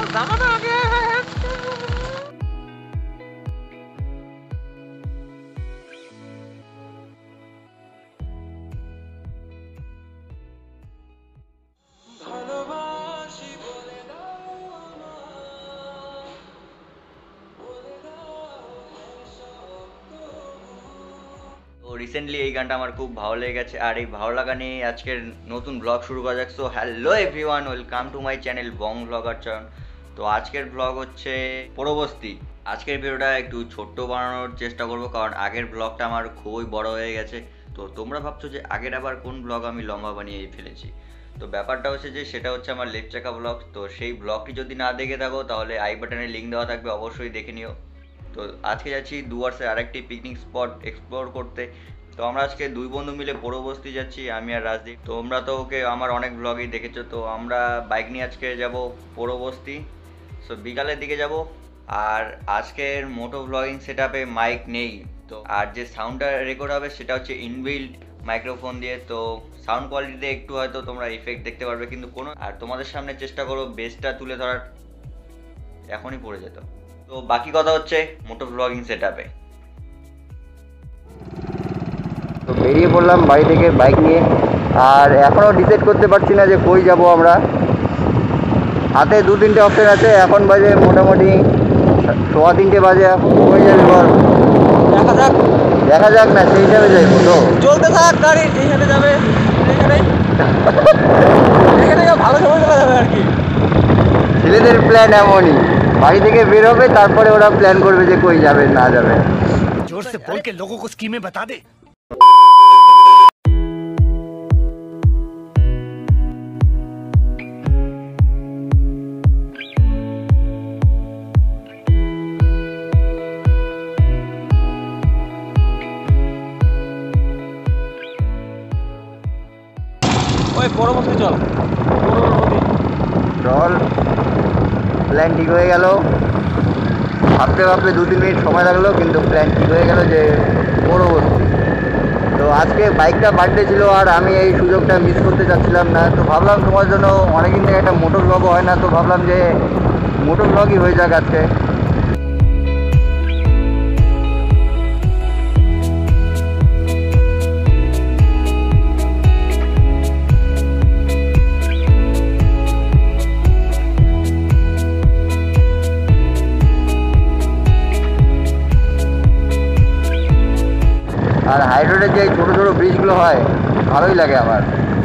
Recently এই গানটা আমার খুব ভালো লেগে গেছে, আর এই ভালো লাগা নিয়ে আজকের নতুন ব্লগ শুরু করা যাক। So hello everyone, welcome to my channel Bong blogger Chayan. তো আজকের ব্লগ হচ্ছে পরবস্তি। আজকের ভিডিওটা একটু ছোট্ট বানানোর চেষ্টা করব, কারণ আগের ব্লগটা আমার খুবই বড় হয়ে গেছে। তো তোমরা ভাবছো যে আগের আবার কোন ব্লগ আমি লম্বা বানিয়ে ফেলেছি। তো ব্যাপারটা হচ্ছে যে সেটা হচ্ছে আমার লেট চাকা ব্লগ। তো সেই ব্লগটি যদি না দেখে থাকো তাহলে আই বাটনে লিঙ্ক দেওয়া থাকবে, অবশ্যই দেখে নিও। তো আজকে যাচ্ছি ডুয়ার্সের আরেকটি পিকনিক স্পট এক্সপ্লোর করতে। তো আমরা আজকে দুই বন্ধু মিলে পরবস্তি যাচ্ছি, আমি আর রাজদীপ। তোমরা তো ওকে আমার অনেক ব্লগেই দেখেছো। তো আমরা বাইক নিয়ে আজকে যাব পরবস্তি। সো বিকালের দিকে যাব। আর আজকের মোটো ব্লগিং সেট আপে মাইক নেই, তো আর যে সাউন্ডটা রেকর্ড হবে সেটা হচ্ছে ইনবিল্ড মাইক্রোফোন দিয়ে। তো সাউন্ড কোয়ালিটিতে একটু হয়তো তোমরা ইফেক্ট দেখতে পারবে, কিন্তু কোনো, আর তোমাদের সামনে চেষ্টা করো বেসটা তুলে ধরার। এখনই পড়ে যেত। তো বাকি কথা হচ্ছে মোটো ব্লগিং সেট আপে। তো বেরিয়ে পড়লাম বাড়ি থেকে বাইক নিয়ে, আর এখনও ডিসাইড করতে পারছি না যে কই যাব আমরা। হাতে দু তিনটে অপশন আছে, এখন বাজে মোটামুটি 3:15 বাজে। এখন কই যাবে বল? দেখা যাক না, সেই হিসাবে যাইবো। তো চলতে থাক গাড়ি, যেখানে যাবে এখানে ভালো সময় চলে যাবে আর কি। ছেলেদের প্ল্যান এমনই, বাড়ি থেকে বের হবে, তারপরে ওরা প্ল্যান করবে যে কই যাবে না যাবে। जोर से बोल के लोगों को स्कीमें बता दे। ওই পরবর্তী চল চল, প্ল্যান ঠিক হয়ে গেল। ভাবতে ভাবতে 2-3 মিনিট সময় লাগলো, কিন্তু প্ল্যান ঠিক হয়ে গেল যে পরবর্তী। তো আজকে বাইকটা বার্থডে ছিল, আর আমি এই সুযোগটা মিস করতে চাচ্ছিলাম না। তো ভাবলাম তোমার জন্য অনেকদিন থেকে একটা মোটর ব্লগও হয় না, তো ভাবলাম যে মোটর ব্লগই হয়ে যাক আজকে। আর হাই রোডের যে ছোটো ছোটো ব্রিজগুলো হয়, ভালোই লাগে আমার।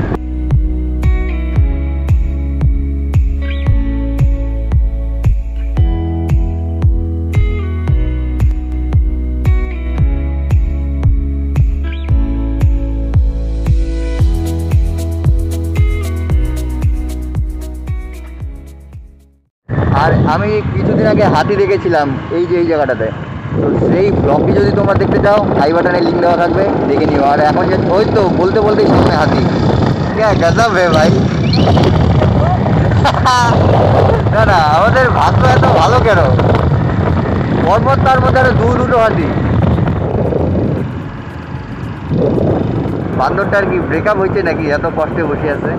আর আমি কিছুদিন আগে হাতি দেখেছিলাম এই যে এই জায়গাটাতে। তো সেই ব্লগটি যদি তোমরা দেখতে চাও, আই বাটনে লিঙ্ক দেওয়া থাকবে, দেখে নিও। আর এখন যে ওই তো বলতে বলতেই সামনে হাতি, গজব হে ভাই। না না, আমাদের ভাগ্য এত ভালো কেন? পর্বত, তার মধ্যে আরো দুটো হাতি। বান্দরটার কি ব্রেকআপ হয়েছে নাকি? এত কষ্টে বসে আছে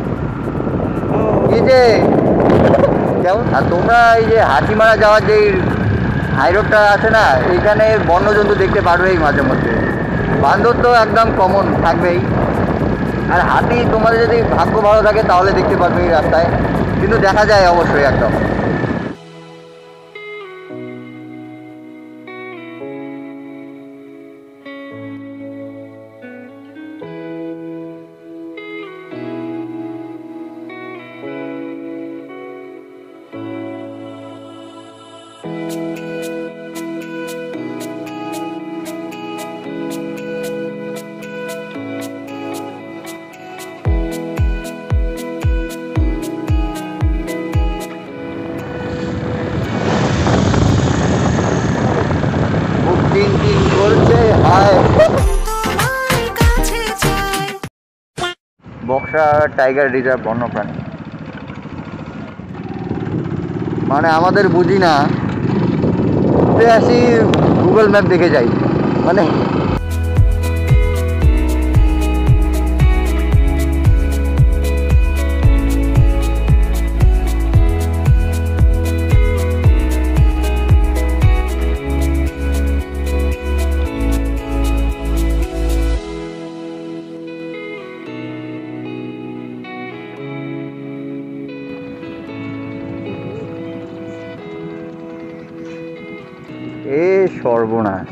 কি যে কেমন। আর তোমরা এই যে হাতিমারা যাওয়ার যে হাই রোডটা আছে না, এইখানে বন্যজন্তু দেখতে পারবেই মাঝে মধ্যে। বান্দর তো একদম কমন থাকবেই, আর হাতি তোমাদের যদি ভাগ্য ভালো থাকে তাহলে দেখতে পারবে এই রাস্তায়, কিন্তু দেখা যায় অবশ্যই একদম। বক্সা টাইগার রিজার্ভ বন্যপ্রাণী মানে আমাদের বুঝি না, আসি গুগল ম্যাপ দেখে যাই মানে। সর্বনাশ।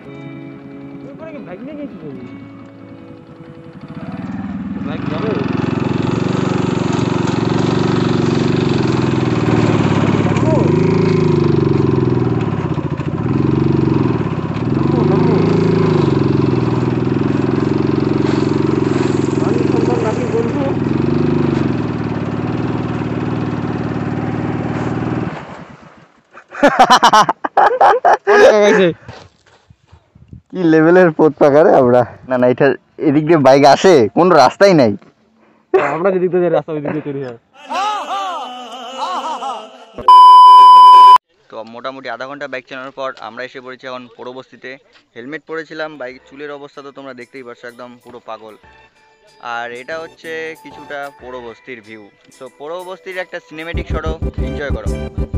কি লেভেলের পথ পাকারে আমরা। না না, এটা এদিক দিয়ে বাইক আসে, কোন রাস্তাই নাই। আমরা যেদিক দিয়ে যাই রাস্তা ওই দিক দিয়ে তৈরি হয়। তো মোটামুটি আধা ঘন্টা বাইক চালানোর পর আমরা এসে পড়েছি এখন পোড়োবস্তিতে। হেলমেট পরেছিলাম, বাইক চুলের অবস্থা তো তোমরা দেখতেই পাচ্ছ, একদম পুরো পাগল। আর এটা হচ্ছে কিছুটা পোড়োবস্তির ভিউ। তো পোড়োবস্তির একটা সিনেমেটিক শটও এনজয় করো।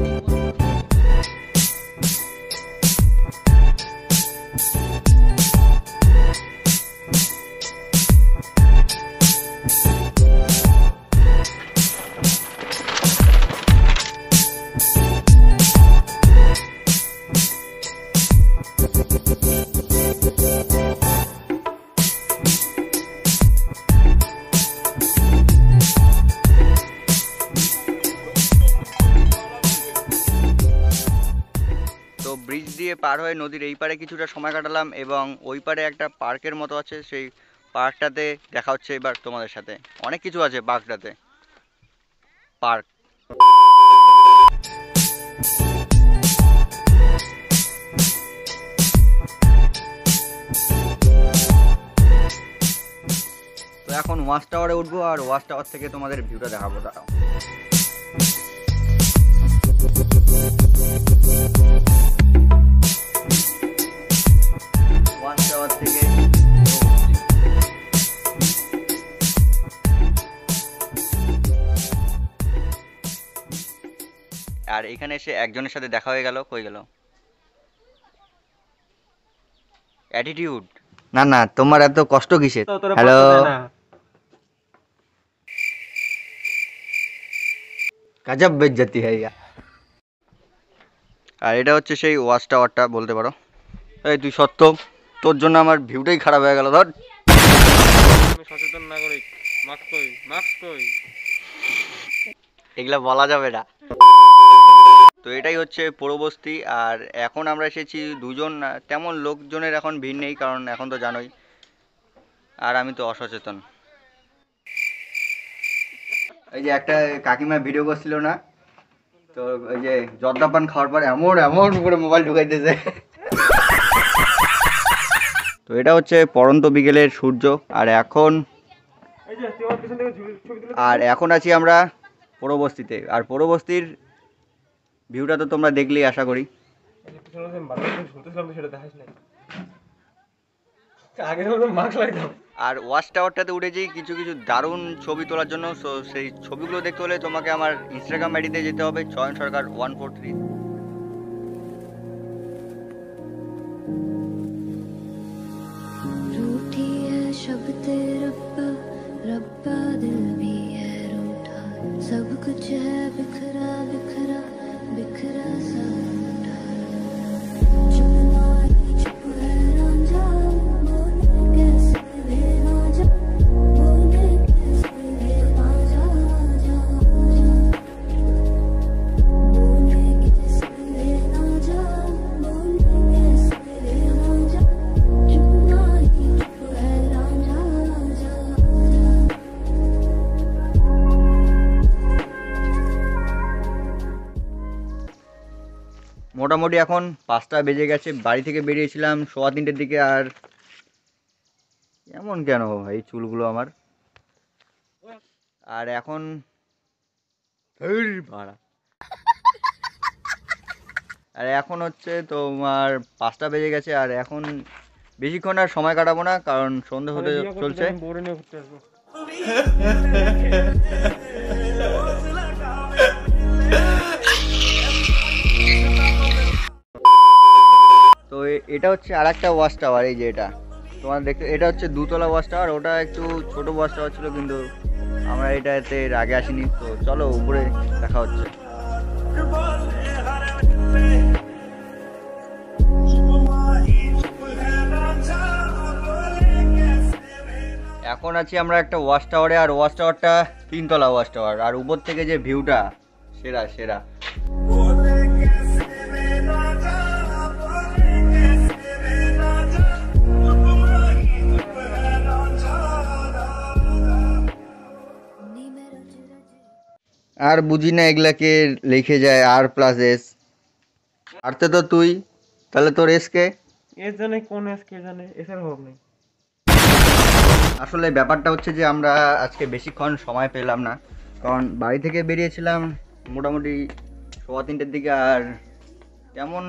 ব্রিজ দিয়ে পার হয়ে নদীর এই পারে কিছুটা সময় কাটালাম এবং ওই পারে একটা পার্কের মতো আছে, সেই পার্কটাতে দেখা হচ্ছে এবার তোমাদের সাথে। অনেক কিছু আছে পার্কটাতে। পার্ক তো এখন ওয়াচ টাওয়ারে উঠবো আর ওয়াচ টাওয়ার থেকে তোমাদের ভিউটা দেখাবো। দাঁড়াও, আর এখানে এসে একজনের সাথে দেখা হয়ে গেল। কই গেল? অ্যাটিটিউড। না না, তোমার এত কষ্ট কিসের? হ্যালো, গজব বেজ্জতি হয়ে গেল। আর এটা হচ্ছে সেই ওয়াচ টাওয়ারটা বলতে পারো। এই তুই সত্য, তোর জন্য আমার ভিউটাই খারাপ হয়ে গেল। ধর, সচেতন নাগরিক, মাস্ক কই, মাস্ক কই, এগুলা বলা যাবে না। তো এটাই হচ্ছে পোড়োবস্তি। আর এখন আমরা এসেছি দুজন, তেমন লোকজনের এখন ভিড় নেই, কারণ এখন তো জানোই, আর আমি তো অসচেতন। এই যে একটা কাকিমা ভিডিও করছিল না, তো ওই যে জর্দা পান খাওয়ার পর এমন এমন করে মোবাইল ঢুকাইতেছে। তো এটা হচ্ছে পড়ন্ত বিকেলের সূর্য। আর এখন আছি আমরা পোড়োবস্তিতে। আর পোড়োবস্তির ভিউটা তো তোমরা দেখলেই আশা করি। আর ওয়াচ টাওয়ারটাতে উঠেছি কিছু কিছু দারুণ ছবি তোলার জন্য। সো সেই ছবিগুলো দেখতে হলে তোমাকে আমার ইনস্টাগ্রাম আইডিতে যেতে হবে, চয়ন সরকার 143। सब कुछ है बिखरा बिखरा बिखरा सा चुप है रांझा बोले कैसे ना जा बोले कैसे ना जा बोले कैसे ना जा बोले कैसे ना जा चुप है रांझा মোটামুটি এখন 5টা বেজে গেছে। বাড়ি থেকে বেরিয়েছিলাম 3:15 দিকে। আর এমন কেন এই চুলগুলো আমার? আর এখন হচ্ছে তোমার 5টা বেজে গেছে। আর এখন বেশিক্ষণ আর সময় কাটাবো না, কারণ সন্ধে হতে চলছে। তো এটা হচ্ছে আর একটা ওয়াচ টাওয়ার। এই যে এটা তোমার দেখতে, এটা হচ্ছে 2তলা ওয়াচ টাওয়ার। ওটা একটু ছোট ওয়াচ টাওয়ার ছিল, কিন্তু আমরা এটাতে আগে আসিনি। তো চলো উপরে দেখা হচ্ছে। এখন আছি আমরা একটা ওয়াচ টাওয়ারে, আর ওয়াচ টাওয়ারটা 3 তলা ওয়াচ টাওয়ার, আর উপর থেকে যে ভিউটা সেরা সেরা। আর বুঝি না এগুলাকে লিখে যায় R+S, আরতে তো তুই, তাহলে তোর এসকে এর জানে কোন এস কে জানে, এসের হোক নেই। আসলে ব্যাপারটা হচ্ছে যে আমরা আজকে বেশিক্ষণ সময় পেলাম না, কারণ বাড়ি থেকে বেরিয়েছিলাম মোটামুটি 3:15 দিকে, আর তেমন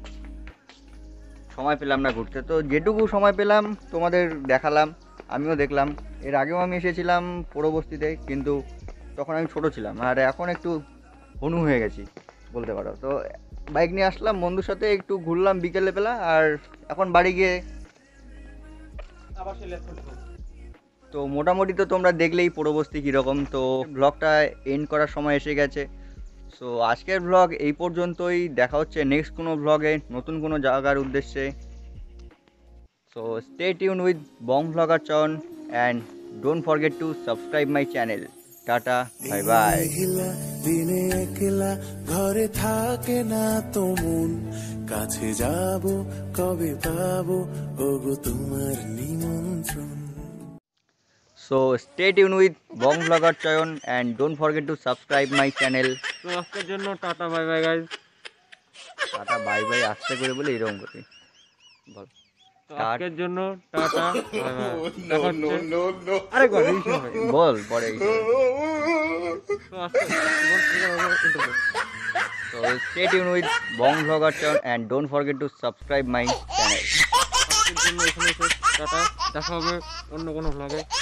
সময় পেলাম না ঘুরতে। তো যেটুকু সময় পেলাম তোমাদের দেখালাম, আমিও দেখলাম। এর আগেও আমি এসেছিলাম পোড়োবস্তিতে, কিন্তু তখন আমি ছোট ছিলাম, আর এখন একটু হনু হয়ে গেছি বলতে পারো। তো বাইক নিয়ে আসলাম বন্ধুর সাথে, একটু ঘুরলাম বিকেলবেলা, আর এখন বাড়ি গিয়ে আবার সে লেফট করতে। তো মোটামুটি তো তোমরা দেখলেই পোড়োবস্তি কীরকম। তো ব্লগটা এন্ড করার সময় এসে গেছে। সো আজকের ব্লগ এই পর্যন্তই, দেখা হচ্ছে নেক্সট কোনো ব্লগে নতুন কোনো জায়গার উদ্দেশ্যে। So stay tune with Bong blogger Chayan and don't forget to subscribe my channel. Tata, bye bye. দিনে একলা ঘরে থাকে না তো মন, কাছে যাব কবে পাবো ওগো তোমার নিমন্ত্রণ। So stay tuned with Bong Vlogger Chayon and don't forget to subscribe my channel. তো আজকের জন্য tata bye bye guys. Tata bye bye আস্তে করে বলে এরকম করে বল। তো আজকের জন্য টাটা বাই বাই। দেখা হচ্ছে আরেকবার এই সময়। বল পরে। তো আজকে interview. So stay tuned with Bong Vlogger Chayon and don't forget to subscribe my channel. আজকের জন্য এখানে শেষ। টাটা, দেখা হবে অন্য কোনো ভ্লগে।